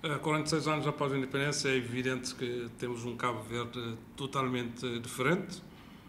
46 anos após a independência, é evidente que temos um Cabo Verde totalmente diferente.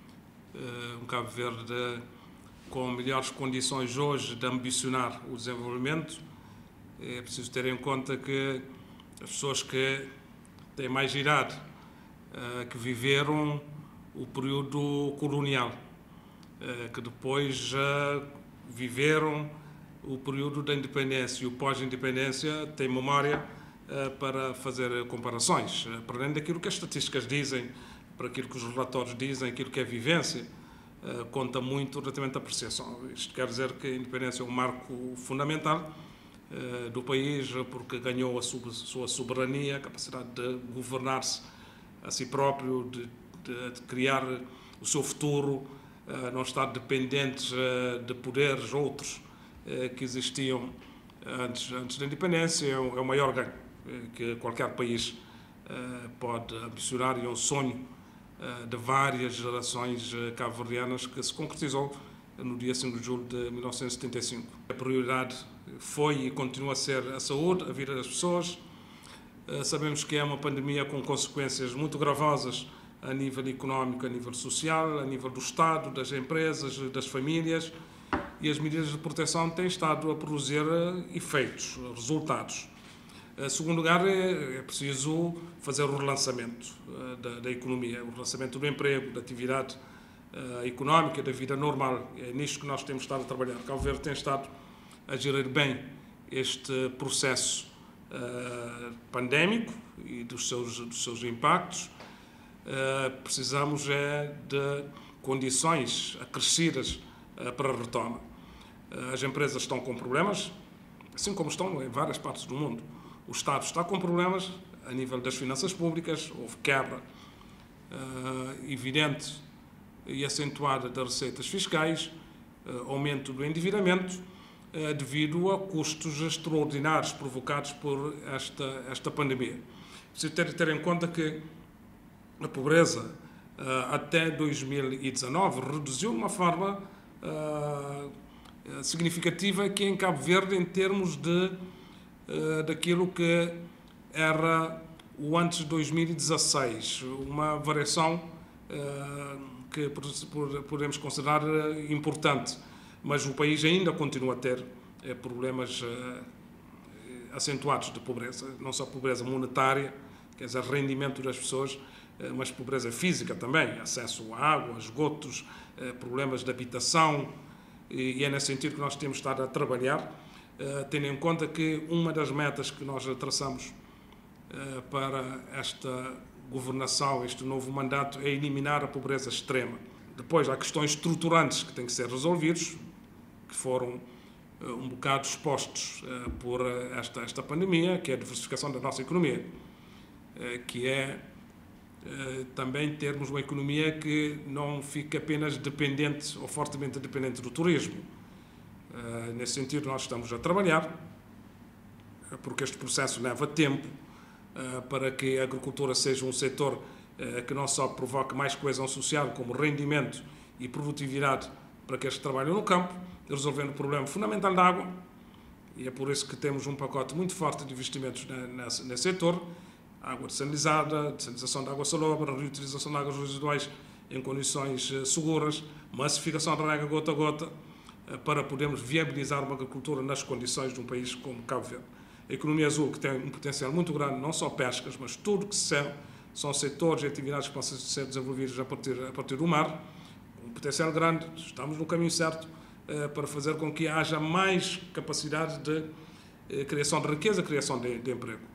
Um Cabo Verde com melhores condições hoje de ambicionar o desenvolvimento. É preciso ter em conta que as pessoas que têm mais idade, que viveram o período colonial, que depois viveram o período da independência e o pós-independência, têm memória para fazer comparações. Para além daquilo que as estatísticas dizem, para aquilo que os relatórios dizem, aquilo que é vivência, conta muito relativamente à apreciação. Isto quer dizer que a independência é um marco fundamental do país, porque ganhou a sua soberania, a capacidade de governar-se a si próprio, de criar o seu futuro, não estar dependentes de poderes outros que existiam antes da independência. É o maior ganho que qualquer país pode ambicionar, e é um sonho de várias gerações cabo-verdianas que se concretizou no dia 5 de julho de 1975. A prioridade foi e continua a ser a saúde, a vida das pessoas. Sabemos que é uma pandemia com consequências muito gravosas a nível económico, a nível social, a nível do Estado, das empresas, das famílias, e as medidas de proteção têm estado a produzir efeitos, resultados. Em segundo lugar, é preciso fazer o relançamento da economia, o relançamento do emprego, da atividade económica, da vida normal. É nisto que nós temos estado a trabalhar. Cabo Verde tem estado a gerir bem este processo pandémico e dos seus impactos. Precisamos de condições acrescidas para a retoma. As empresas estão com problemas, assim como estão em várias partes do mundo. O Estado está com problemas a nível das finanças públicas, houve quebra evidente e acentuada das receitas fiscais, aumento do endividamento, devido a custos extraordinários provocados por esta pandemia. Preciso ter em conta que a pobreza até 2019 reduziu de uma forma significativa aqui em Cabo Verde em termos daquilo que era o antes de 2016, uma variação que podemos considerar importante, mas o país ainda continua a ter problemas acentuados de pobreza, não só pobreza monetária, quer dizer, rendimento das pessoas, mas pobreza física também, acesso à água, esgotos, problemas de habitação, e é nesse sentido que nós temos estado a trabalhar, tendo em conta que uma das metas que nós traçamos para esta governação, este novo mandato, é eliminar a pobreza extrema. Depois há questões estruturantes que têm que ser resolvidas, que foram um bocado expostos por esta pandemia, que é a diversificação da nossa economia, que é também termos uma economia que não fique apenas dependente ou fortemente dependente do turismo. Nesse sentido, nós estamos a trabalhar, porque este processo leva tempo, para que a agricultura seja um setor que não só provoque mais coesão social, como rendimento e produtividade para aqueles que trabalham no campo, resolvendo o problema fundamental da água, e é por isso que temos um pacote muito forte de investimentos nesse setor: água desalinizada, desalinização de água salobra, reutilização de águas residuais em condições seguras, massificação da rega gota a gota, para podermos viabilizar uma agricultura nas condições de um país como Cabo Verde. A economia azul, que tem um potencial muito grande, não só pescas, mas tudo que são setores e atividades que possam ser desenvolvidos a partir do mar, um potencial grande. Estamos no caminho certo para fazer com que haja mais capacidade de criação de riqueza, criação de emprego.